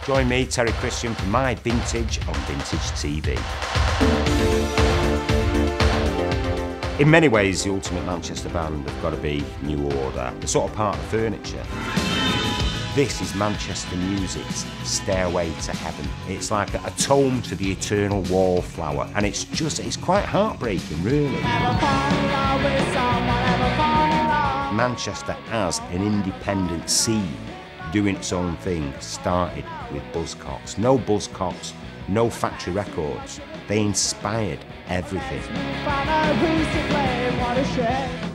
Join me, Terry Christian, for my Vintage on Vintage.TV. In many ways, the ultimate Manchester band have got to be New Order. They're sort of part of furniture. This is Manchester music's stairway to heaven. It's like a tome to the eternal wallflower, and it's quite heartbreaking, really. Manchester as an independent scene, doing its own thing, started with Buzzcocks. No Buzzcocks, no factory records. They inspired everything.